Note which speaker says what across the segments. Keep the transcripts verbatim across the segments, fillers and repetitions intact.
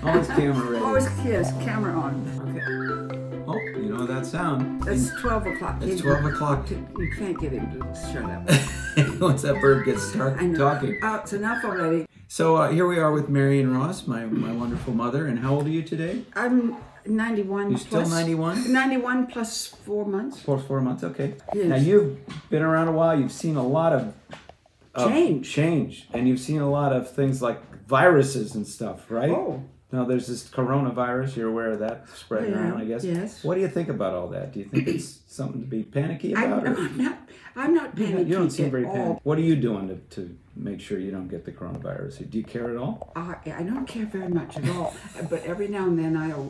Speaker 1: Always camera ready.
Speaker 2: Always yes, camera on.
Speaker 1: Okay. Oh, you know that sound.
Speaker 2: It's twelve o'clock.
Speaker 1: It's twelve o'clock.
Speaker 2: You can't get him to shut up.
Speaker 1: Once that bird gets start talking.
Speaker 2: Oh, it's enough already.
Speaker 1: So uh, here we are with Marion Ross, my, my wonderful mother. And how old are you today?
Speaker 2: I'm ninety-one.
Speaker 1: You're still ninety-one?
Speaker 2: ninety-one plus four months.
Speaker 1: Four, four months, okay.
Speaker 2: Yes.
Speaker 1: Now you've been around a while. You've seen a lot of uh,
Speaker 2: change.
Speaker 1: Change. And you've seen a lot of things like viruses and stuff, right?
Speaker 2: Oh.
Speaker 1: Now there's this coronavirus. You're aware of that spreading
Speaker 2: Yeah,
Speaker 1: around, I guess.
Speaker 2: yes.
Speaker 1: What do you think about all that? Do you think it's something to be panicky about?
Speaker 2: I'm,
Speaker 1: or?
Speaker 2: I'm not. I'm not panicking.
Speaker 1: You don't seem very
Speaker 2: at
Speaker 1: panicky.
Speaker 2: all.
Speaker 1: What are you doing to, to make sure you don't get the coronavirus? Do you care at all?
Speaker 2: I, I don't care very much at all, but every now and then I'll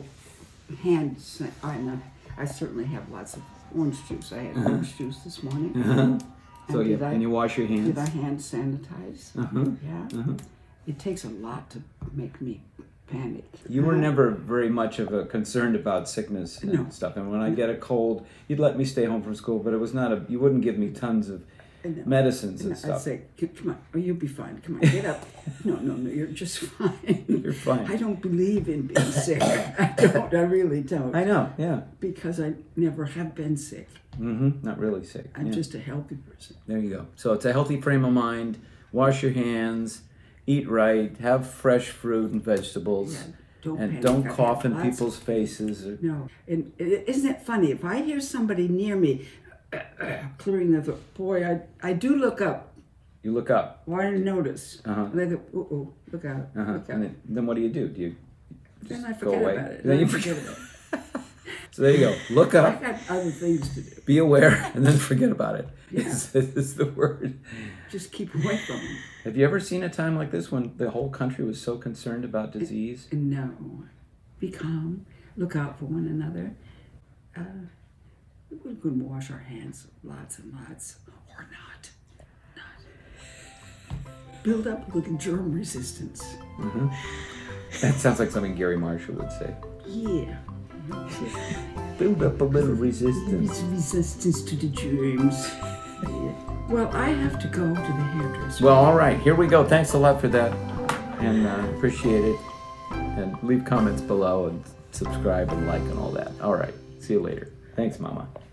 Speaker 2: hand. I know I certainly have lots of orange juice. I had
Speaker 1: Uh-huh.
Speaker 2: orange juice this morning.
Speaker 1: Uh-huh. So
Speaker 2: And
Speaker 1: you
Speaker 2: did I-
Speaker 1: and you wash your hands.
Speaker 2: Did I hand sanitize?
Speaker 1: Uh-huh.
Speaker 2: Yeah.
Speaker 1: Uh-huh.
Speaker 2: It takes a lot to make me panic.
Speaker 1: You were never very much of a concerned about sickness and
Speaker 2: No.
Speaker 1: stuff. And when I get a cold, you'd let me stay home from school, but it was not a. You wouldn't give me tons of
Speaker 2: And
Speaker 1: medicines and
Speaker 2: I'd
Speaker 1: stuff.
Speaker 2: say, "Come on, oh, you'll be fine. Come on, get up." No, no, no, you're just fine.
Speaker 1: You're fine.
Speaker 2: I don't believe in being sick. I don't. I really don't.
Speaker 1: I know. Yeah.
Speaker 2: Because I never have been sick.
Speaker 1: Mm-hmm. Not really sick.
Speaker 2: I'm
Speaker 1: yeah.
Speaker 2: just a healthy person.
Speaker 1: There you go. So it's a healthy frame of mind. Wash your hands. Eat right. Have fresh fruit and vegetables.
Speaker 2: Yeah, don't
Speaker 1: and
Speaker 2: panic.
Speaker 1: don't
Speaker 2: I
Speaker 1: cough
Speaker 2: have
Speaker 1: in
Speaker 2: lots-
Speaker 1: people's faces. Or,
Speaker 2: No, and i- isn't it funny? If I hear somebody near me clearing the throat, boy, I I do look up.
Speaker 1: you look up.
Speaker 2: Why didn't notice?
Speaker 1: Uh-huh.
Speaker 2: And I go, oh, oh, look out,
Speaker 1: Uh-huh.
Speaker 2: look out.
Speaker 1: And then, then what do you do? Do you just
Speaker 2: Then I
Speaker 1: go
Speaker 2: forget
Speaker 1: away?
Speaker 2: about it.
Speaker 1: Then
Speaker 2: I
Speaker 1: you
Speaker 2: forget
Speaker 1: forget.
Speaker 2: about it.
Speaker 1: So there you go. Look
Speaker 2: I
Speaker 1: up.
Speaker 2: got other things to do.
Speaker 1: Be aware, and then forget about it.
Speaker 2: Yeah.
Speaker 1: Is, is the word.
Speaker 2: Just keep away from them.
Speaker 1: Have you ever seen a time like this when the whole country was so concerned about disease?
Speaker 2: No. Be calm. Look out for one another. Uh, we're going to wash our hands lots and lots. Or not. Not. Build up a little germ resistance.
Speaker 1: Mm-hmm. That sounds like something Gary Marshall would say.
Speaker 2: Yeah.
Speaker 1: Build up a little resistance.
Speaker 2: It's resistance to the germs. Yeah. Well, I have to go to the hairdresser.
Speaker 1: Well, all right. Here we go. Thanks a lot for that. And uh, appreciate it. And leave comments below and subscribe and like and all that. All right. See you later. Thanks, Mama.